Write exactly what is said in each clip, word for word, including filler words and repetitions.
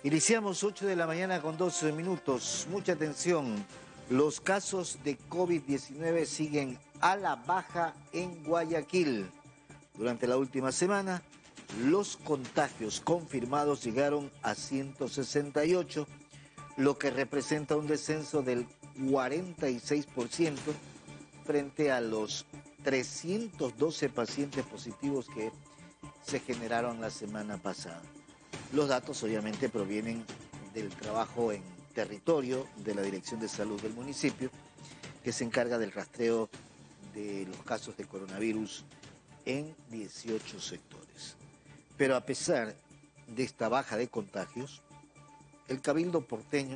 Iniciamos ocho de la mañana con doce minutos. Mucha atención. Los casos de COVID diecinueve siguen a la baja en Guayaquil. Durante la última semana, los contagios confirmados llegaron a ciento sesenta y ocho, lo que representa un descenso del cuarenta y seis por ciento frente a los trescientos doce pacientes positivos que se generaron la semana pasada. Los datos obviamente provienen del trabajo en territorio de la Dirección de Salud del municipio, que se encarga del rastreo de los casos de coronavirus en dieciocho sectores. Pero a pesar de esta baja de contagios, el Cabildo porteño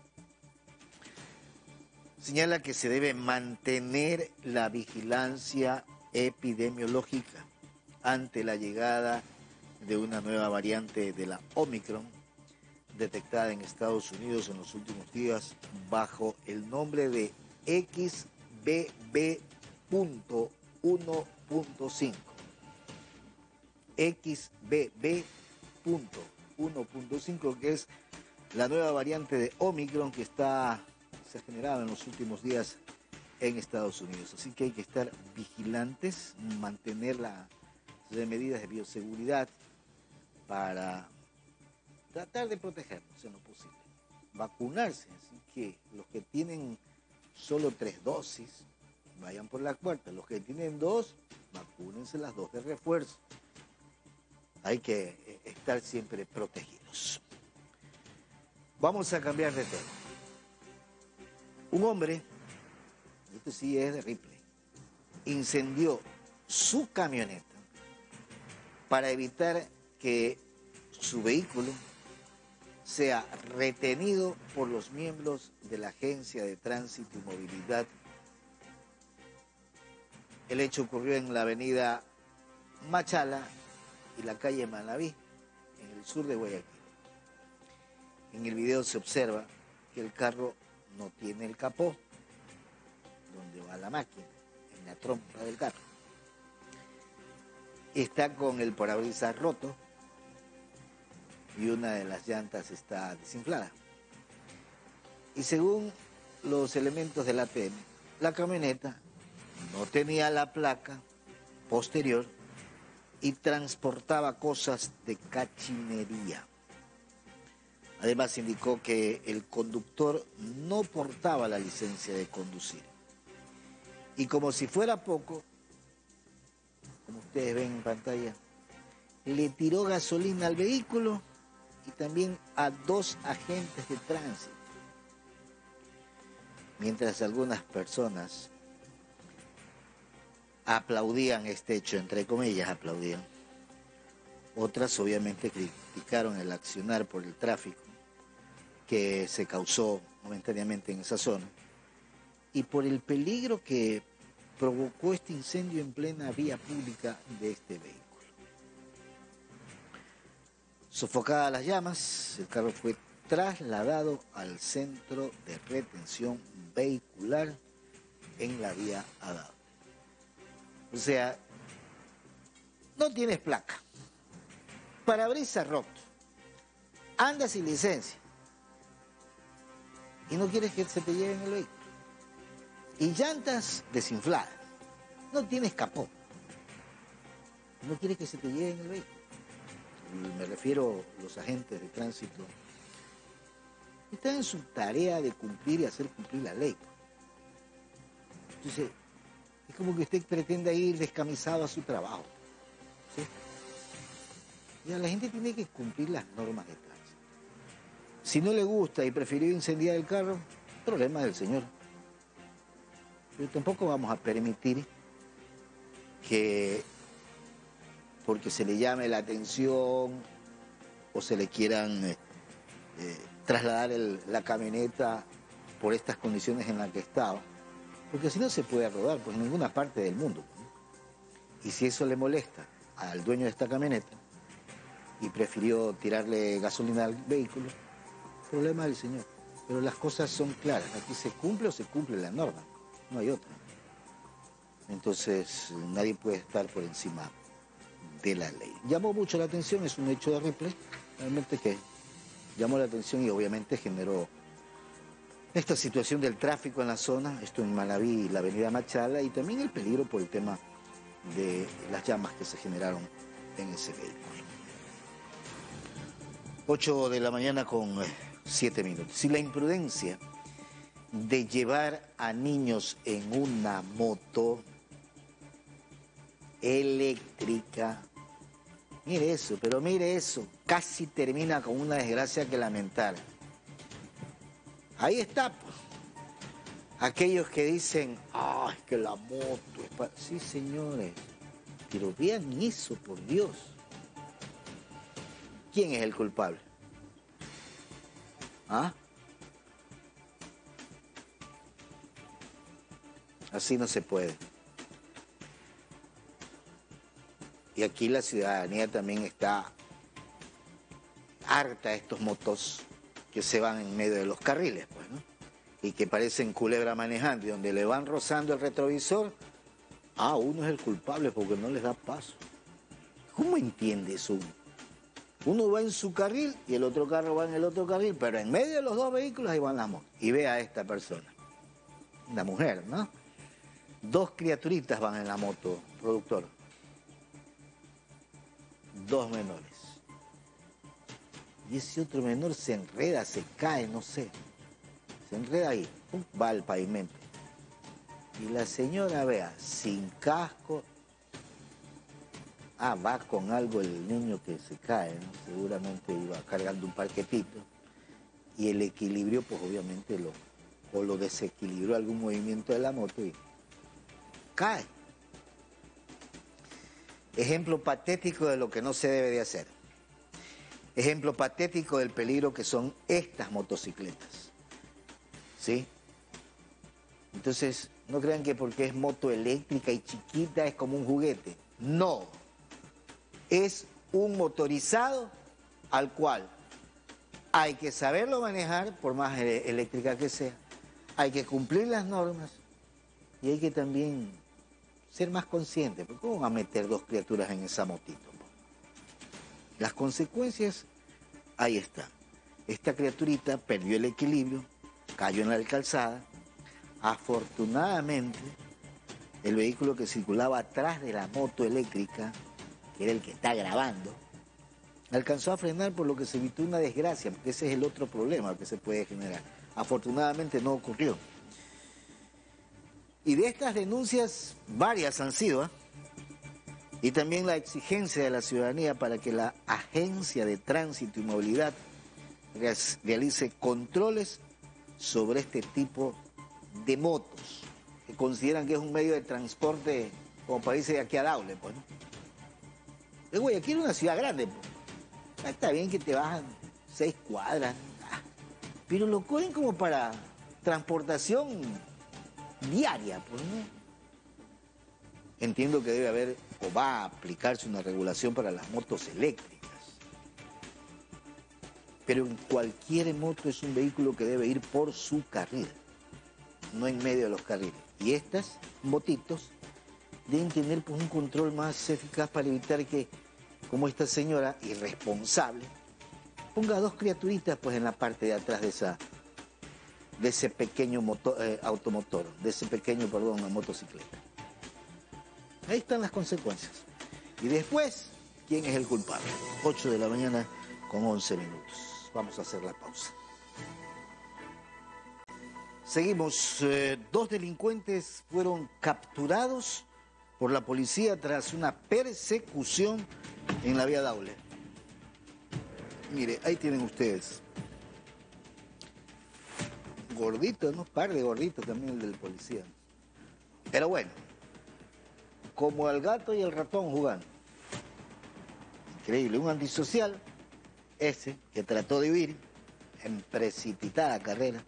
señala que se debe mantener la vigilancia epidemiológica ante la llegada de una nueva variante de la Omicron, detectada en Estados Unidos en los últimos días bajo el nombre de X B B punto uno punto cinco. X B B punto uno punto cinco, que es la nueva variante de Omicron que está, se ha generado en los últimos días en Estados Unidos. Así que hay que estar vigilantes, mantener las medidas de bioseguridad para tratar de protegernos en lo posible. Vacunarse, así que los que tienen solo tres dosis, vayan por la cuarta. Los que tienen dos, vacúnense las dos de refuerzo. Hay que estar siempre protegidos. Vamos a cambiar de tema. Un hombre, este sí es de Ripley, incendió su camioneta para evitar que su vehículo sea retenido por los miembros de la Agencia de Tránsito y Movilidad. El hecho ocurrió en la avenida Machala y la calle Manaví, en el sur de Guayaquil. En el video se observa que el carro no tiene el capó, donde va la máquina, en la trompa del carro. Está con el parabrisas roto y una de las llantas está desinflada. Y según los elementos del A T M, la camioneta no tenía la placa posterior y transportaba cosas de cachinería. Además indicó que el conductor no portaba la licencia de conducir. Y como si fuera poco, como ustedes ven en pantalla, le tiró gasolina al vehículo y también a dos agentes de tránsito. Mientras algunas personas aplaudían este hecho, entre comillas aplaudían, otras obviamente criticaron el accionar por el tráfico que se causó momentáneamente en esa zona y por el peligro que provocó este incendio en plena vía pública de este vehículo. Sofocadas las llamas, el carro fue trasladado al centro de retención vehicular en la vía Adao. O sea, no tienes placa, parabrisas roto, andas sin licencia y no quieres que se te lleven el vehículo. Y llantas desinfladas, no tienes capó, no quieres que se te lleven el vehículo. Me refiero a los agentes de tránsito, están en su tarea de cumplir y hacer cumplir la ley. Entonces, es como que usted pretenda ir descamisado a su trabajo, ¿sí? Ya, la gente tiene que cumplir las normas de tránsito. Si no le gusta y prefirió incendiar el carro, problema del señor. Pero tampoco vamos a permitir que, porque se le llame la atención o se le quieran eh, eh, trasladar el, la camioneta por estas condiciones en las que estaba, porque así no se puede rodar pues, en ninguna parte del mundo. Y si eso le molesta al dueño de esta camioneta y prefirió tirarle gasolina al vehículo, problema del señor. Pero las cosas son claras, aquí se cumple o se cumple la norma, no hay otra. Entonces nadie puede estar por encima de la ley. Llamó mucho la atención, es un hecho de Ripley, realmente que llamó la atención y obviamente generó esta situación del tráfico en la zona, esto en Manabí y la avenida Machala, y también el peligro por el tema de las llamas que se generaron en ese vehículo. ocho de la mañana con siete minutos. Si la imprudencia de llevar a niños en una moto eléctrica, mire eso, pero mire eso, casi termina con una desgracia que lamentar. Ahí está, pues. Aquellos que dicen, ah, es que la moto es para... Sí, señores, pero vean eso, por Dios. ¿Quién es el culpable? ¿Ah? Así no se puede. Y aquí la ciudadanía también está harta de estos motos que se van en medio de los carriles, pues, ¿no? Y que parecen culebra manejando, y donde le van rozando el retrovisor, ah, uno es el culpable porque no les da paso. ¿Cómo entiende eso uno? Uno va en su carril y el otro carro va en el otro carril, pero en medio de los dos vehículos ahí van las motos. Y ve a esta persona, una mujer, ¿no? Dos criaturitas van en la moto, productor. Dos menores. Y ese otro menor se enreda, se cae, no sé. Se enreda ahí, ¡pum!, va al pavimento. Y la señora, vea, sin casco. Ah, va con algo el niño que se cae, ¿no? Seguramente iba cargando un parquetito. Y el equilibrio, pues obviamente lo, o lo desequilibró algún movimiento de la moto y cae. Ejemplo patético de lo que no se debe de hacer. Ejemplo patético del peligro que son estas motocicletas. ¿Sí? Entonces, no crean que porque es moto eléctrica y chiquita es como un juguete. No. Es un motorizado al cual hay que saberlo manejar, por más eléctrica que sea. Hay que cumplir las normas y hay que también ser más consciente. Porque ¿cómo van a meter dos criaturas en esa motito? Las consecuencias, ahí está. Esta criaturita perdió el equilibrio, cayó en la calzada. Afortunadamente, el vehículo que circulaba atrás de la moto eléctrica, que era el que está grabando, alcanzó a frenar, por lo que se evitó una desgracia, porque ese es el otro problema que se puede generar. Afortunadamente no ocurrió. Y de estas denuncias, varias han sido, ¿eh? Y también la exigencia de la ciudadanía para que la Agencia de Tránsito y Movilidad realice controles sobre este tipo de motos, que consideran que es un medio de transporte, como parece de aquí a Daule, pues, ¿no? Es Guayaquil es una ciudad grande, pues. Está bien que te bajan seis cuadras, pero lo cogen como para transportación diaria, pues, ¿no? Entiendo que debe haber o va a aplicarse una regulación para las motos eléctricas. Pero en cualquier moto es un vehículo que debe ir por su carril, no en medio de los carriles. Y estas motitos deben tener, pues, un control más eficaz para evitar que, como esta señora irresponsable, ponga dos criaturitas, pues, en la parte de atrás de esa, de ese pequeño motor, eh, automotor, de ese pequeño, perdón, una motocicleta. Ahí están las consecuencias. Y después, ¿quién es el culpable? ocho de la mañana con once minutos. Vamos a hacer la pausa. Seguimos. Eh, dos delincuentes fueron capturados por la policía tras una persecución en la vía Daule. Mire, ahí tienen ustedes. Gordito, ¿no? Par de gorditos también el del policía. Pero bueno, como el gato y el ratón jugando. Increíble, un antisocial, ese que trató de huir en precipitada carrera,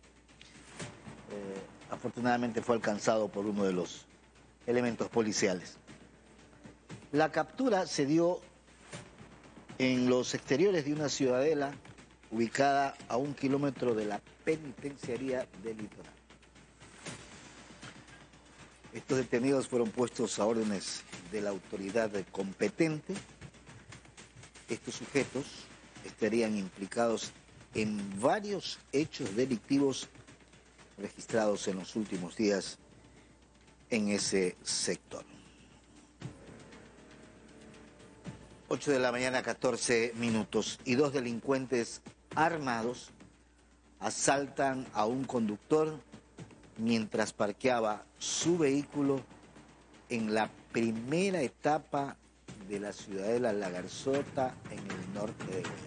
eh, afortunadamente fue alcanzado por uno de los elementos policiales. La captura se dio en los exteriores de una ciudadela ubicada a un kilómetro de la penitenciaría del Litoral. Estos detenidos fueron puestos a órdenes de la autoridad competente. Estos sujetos estarían implicados en varios hechos delictivos registrados en los últimos días en ese sector. ocho de la mañana, catorce minutos, y dos delincuentes armados asaltan a un conductor mientras parqueaba su vehículo en la primera etapa de la ciudadela La Garzota, en el norte de Guayaquil.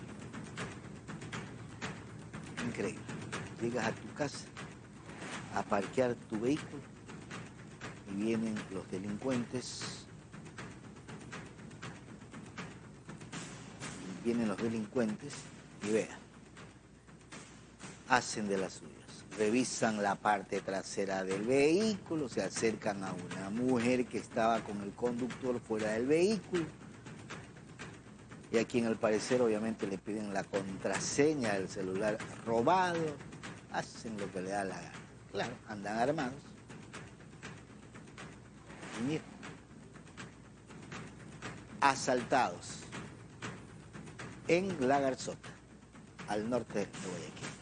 Increíble. Llegas a tu casa a parquear tu vehículo y vienen los delincuentes. Y vienen los delincuentes y vean, hacen de las suyas. Revisan la parte trasera del vehículo, se acercan a una mujer que estaba con el conductor fuera del vehículo, y a quien al parecer obviamente le piden la contraseña del celular robado, hacen lo que le da la gana. Claro, andan armados. Y miren, asaltados en La Garzota, al norte de Guayaquil.